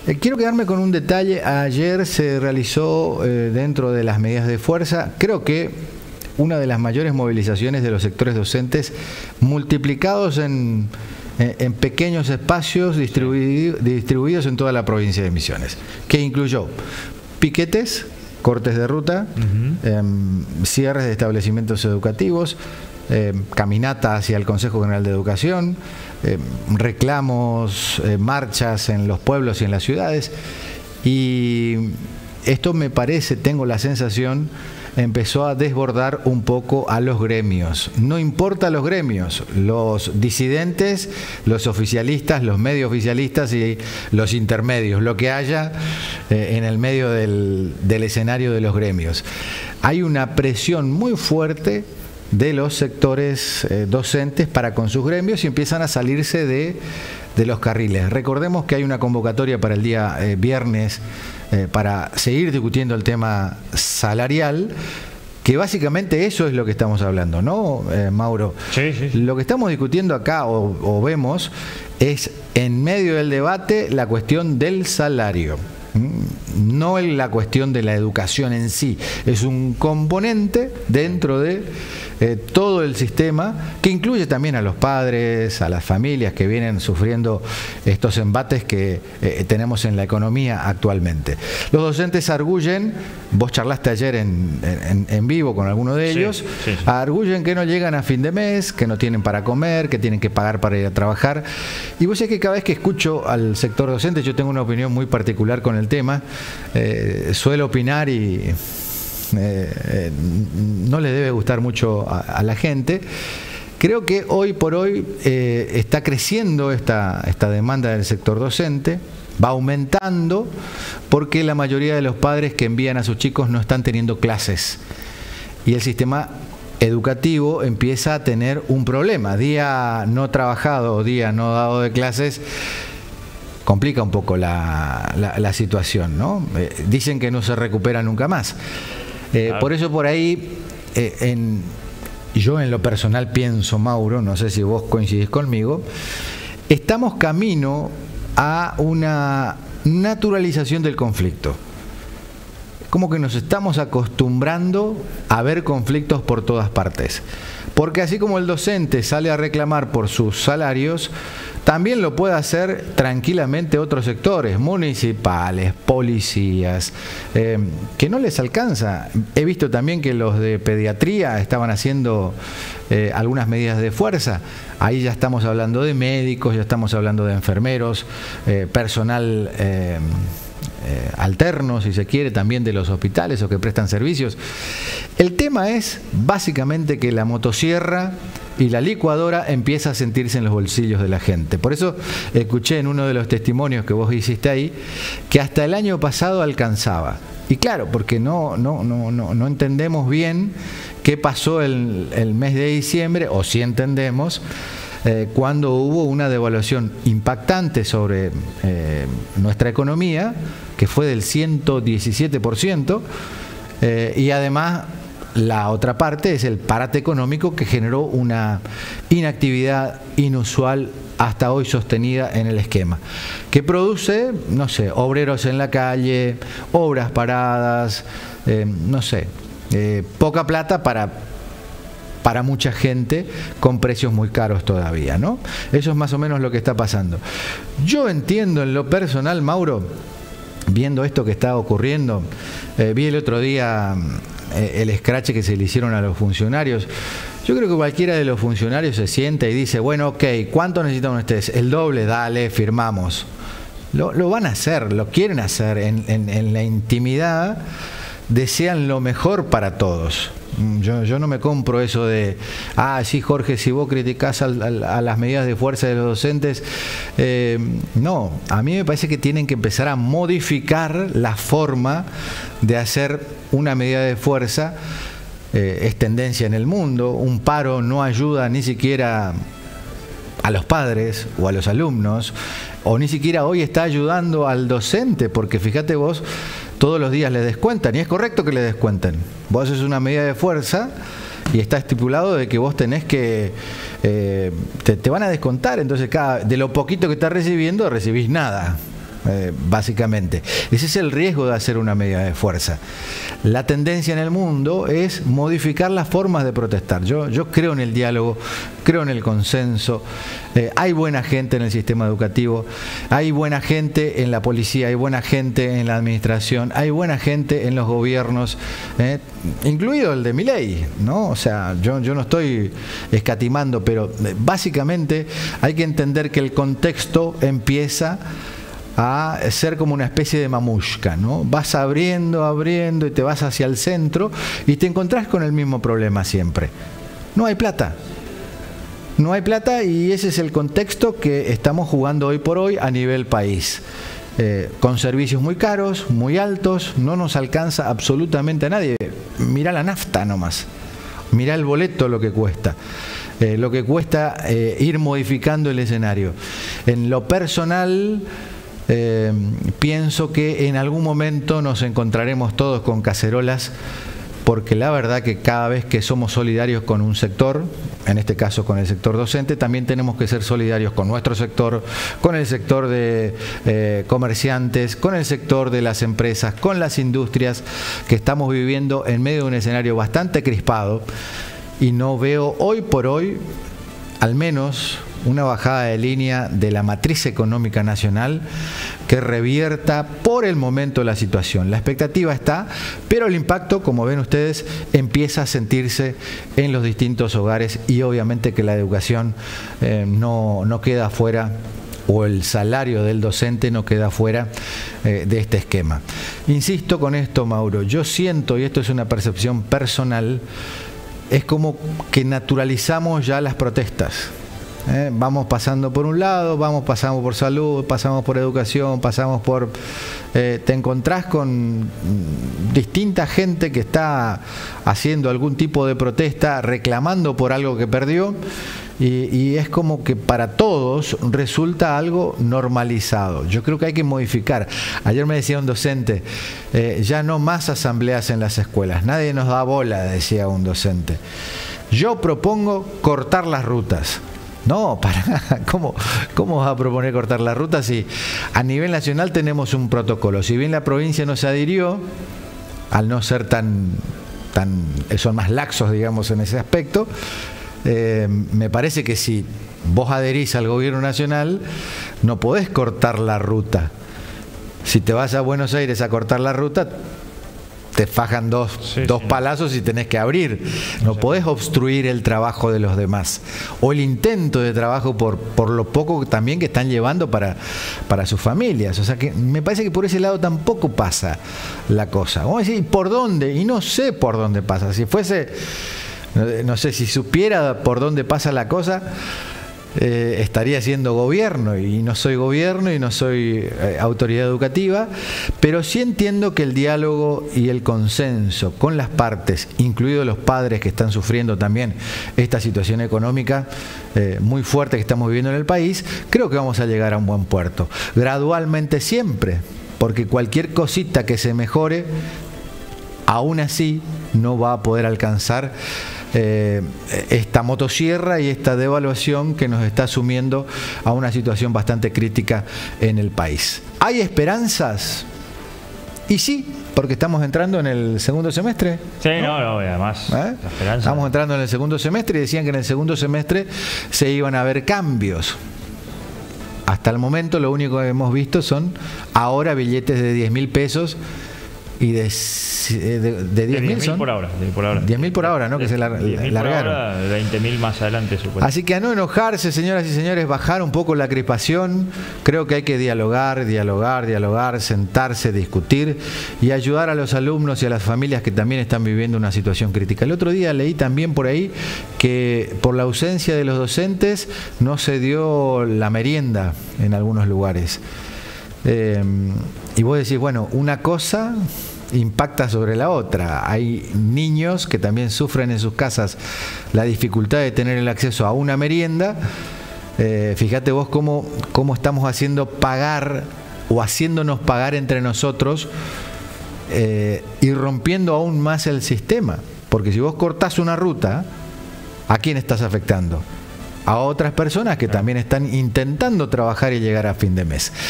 Quiero quedarme con un detalle. Ayer se realizó dentro de las medidas de fuerza, creo que una de las mayores movilizaciones de los sectores docentes multiplicados en pequeños espacios distribuidos en toda la provincia de Misiones, que incluyó piquetes, cortes de ruta, cierres de establecimientos educativos, caminata hacia el Consejo General de Educación, reclamos, marchas en los pueblos y en las ciudades. Y esto me parece, tengo la sensación, empezó a desbordar un poco a los gremios. No importa los gremios, los disidentes, los oficialistas, los medio oficialistas y los intermedios, lo que haya en el medio del escenario de los gremios. Hay una presión muy fuerte de los sectores docentes para con sus gremios y empiezan a salirse de los carriles. Recordemos que hay una convocatoria para el día viernes para seguir discutiendo el tema salarial, que básicamente eso es lo que estamos hablando, ¿no, Mauro? Sí. Lo que estamos discutiendo acá o vemos es en medio del debate la cuestión del salario. No la cuestión de la educación en sí, es un componente dentro de todo el sistema que incluye también a los padres, a las familias que vienen sufriendo estos embates que tenemos en la economía actualmente. Los docentes arguyen, vos charlaste ayer en vivo con alguno de ellos, sí. Arguyen que no llegan a fin de mes, que no tienen para comer, que tienen que pagar para ir a trabajar. Y vos sabés que cada vez que escucho al sector docente, yo tengo una opinión muy particular con el tema, suelo opinar y no le debe gustar mucho a la gente. Creo que hoy por hoy está creciendo esta demanda del sector docente, va aumentando porque la mayoría de los padres que envían a sus chicos no están teniendo clases y el sistema educativo empieza a tener un problema. Día no trabajado o día no dado de clases complica un poco la situación, ¿no? Dicen que no se recupera nunca más. Por eso por ahí, yo en lo personal pienso, Mauro, no sé si vos coincidís conmigo, estamos camino a una naturalización del conflicto. Como que nos estamos acostumbrando a ver conflictos por todas partes. Porque así como el docente sale a reclamar por sus salarios, también lo puede hacer tranquilamente otros sectores, municipales, policías, que no les alcanza. He visto también que los de pediatría estaban haciendo algunas medidas de fuerza. Ahí ya estamos hablando de médicos, ya estamos hablando de enfermeros, personal alterno, si se quiere, también de los hospitales o que prestan servicios. El tema es básicamente que la motosierra y la licuadora empieza a sentirse en los bolsillos de la gente. Por eso escuché en uno de los testimonios que vos hiciste ahí que hasta el año pasado alcanzaba. Y claro, porque no entendemos bien qué pasó el mes de diciembre, o si entendemos, cuando hubo una devaluación impactante sobre nuestra economía, que fue del 117%, y además la otra parte es el parate económico que generó una inactividad inusual hasta hoy sostenida en el esquema, que produce, no sé, obreros en la calle, obras paradas, no sé, poca plata para mucha gente con precios muy caros todavía, ¿no? Eso es más o menos lo que está pasando. Yo entiendo en lo personal, Mauro, viendo esto que está ocurriendo, vi el otro día el escrache que se le hicieron a los funcionarios. Yo creo que cualquiera de los funcionarios se sienta y dice, bueno, ok, ¿cuánto necesitan ustedes? El doble, dale, firmamos. Lo van a hacer, lo quieren hacer en la intimidad, desean lo mejor para todos. Yo no me compro eso de, sí, Jorge, si vos criticás a las medidas de fuerza de los docentes, no, a mí me parece que tienen que empezar a modificar la forma de hacer una medida de fuerza. Es tendencia en el mundo, un paro no ayuda ni siquiera a los padres o a los alumnos, o ni siquiera hoy está ayudando al docente, porque fíjate vos, todos los días le descuentan, y es correcto que le descuenten. Vos haces una medida de fuerza y está estipulado de que vos tenés que, te van a descontar, entonces de lo poquito que estás recibiendo, recibís nada. básicamente. Ese es el riesgo de hacer una medida de fuerza. La tendencia en el mundo es modificar las formas de protestar. Yo creo en el diálogo, creo en el consenso. Hay buena gente en el sistema educativo, hay buena gente en la policía, hay buena gente en la administración, hay buena gente en los gobiernos, incluido el de Milei, ¿no? O sea, yo no estoy escatimando, pero básicamente hay que entender que el contexto empieza a ser como una especie de mamushka, ¿no? Vas abriendo y te vas hacia el centro y te encontrás con el mismo problema siempre. No hay plata. No hay plata y ese es el contexto que estamos jugando hoy por hoy a nivel país. Con servicios muy caros, muy altos, no nos alcanza absolutamente a nadie. Mirá la nafta nomás. Mirá el boleto lo que cuesta ir modificando el escenario. En lo personal, pienso que en algún momento nos encontraremos todos con cacerolas, porque la verdad que cada vez que somos solidarios con un sector, en este caso con el sector docente, también tenemos que ser solidarios con nuestro sector, con el sector de comerciantes, con el sector de las empresas, con las industrias, que estamos viviendo en medio de un escenario bastante crispado, y no veo hoy por hoy, al menos, una bajada de línea de la matriz económica nacional que revierta por el momento la situación. La expectativa está, pero el impacto, como ven ustedes, empieza a sentirse en los distintos hogares, y obviamente que la educación no queda fuera, o el salario del docente no queda fuera de este esquema. Insisto con esto, Mauro, yo siento, y esto es una percepción personal, es como que naturalizamos ya las protestas. Vamos pasando por un lado, pasamos por salud, pasamos por educación, pasamos por... te encontrás con distinta gente que está haciendo algún tipo de protesta, reclamando por algo que perdió, y es como que para todos resulta algo normalizado. Yo creo que hay que modificar. Ayer me decía un docente, ya no más asambleas en las escuelas, nadie nos da bola, decía un docente. Yo propongo cortar las rutas. No, ¿cómo vas a proponer cortar la ruta si a nivel nacional tenemos un protocolo? Si bien la provincia no se adhirió, al no ser son más laxos, digamos, en ese aspecto, me parece que si vos adherís al gobierno nacional, no podés cortar la ruta. Si te vas a Buenos Aires a cortar la ruta, te fajan dos palazos y tenés que abrir. No podés obstruir el trabajo de los demás, o el intento de trabajo por lo poco también que están llevando para sus familias. O sea que me parece que por ese lado tampoco pasa la cosa. Vamos a decir, ¿por dónde? Y no sé por dónde pasa. Si fuese, no sé, si supiera por dónde pasa la cosa, estaría siendo gobierno, y no soy gobierno y no soy autoridad educativa, pero sí entiendo que el diálogo y el consenso con las partes, incluidos los padres que están sufriendo también esta situación económica muy fuerte que estamos viviendo en el país, creo que vamos a llegar a un buen puerto, gradualmente siempre, porque cualquier cosita que se mejore, aún así no va a poder alcanzar esta motosierra y esta devaluación que nos está sumiendo a una situación bastante crítica en el país. ¿Hay esperanzas? Y sí, porque estamos entrando en el segundo semestre. Sí, no, además, la esperanza. Estamos entrando en el segundo semestre, y decían que en el segundo semestre se iban a ver cambios. Hasta el momento lo único que hemos visto son ahora billetes de 10.000 pesos y de 10.000 son por ahora, 10.000 por ahora, ¿no? Que se largaron. 20.000 más adelante, supongo. Así que a no enojarse, señoras y señores, bajar un poco la crispación. Creo que hay que dialogar, sentarse, discutir y ayudar a los alumnos y a las familias que también están viviendo una situación crítica. El otro día leí también por ahí que por la ausencia de los docentes no se dio la merienda en algunos lugares. Y vos decís, bueno, una cosa impacta sobre la otra. Hay niños que también sufren en sus casas la dificultad de tener el acceso a una merienda. Fíjate vos cómo estamos haciendo pagar, o haciéndonos pagar entre nosotros, y rompiendo aún más el sistema. Porque si vos cortás una ruta, ¿a quién estás afectando? A otras personas que también están intentando trabajar y llegar a fin de mes.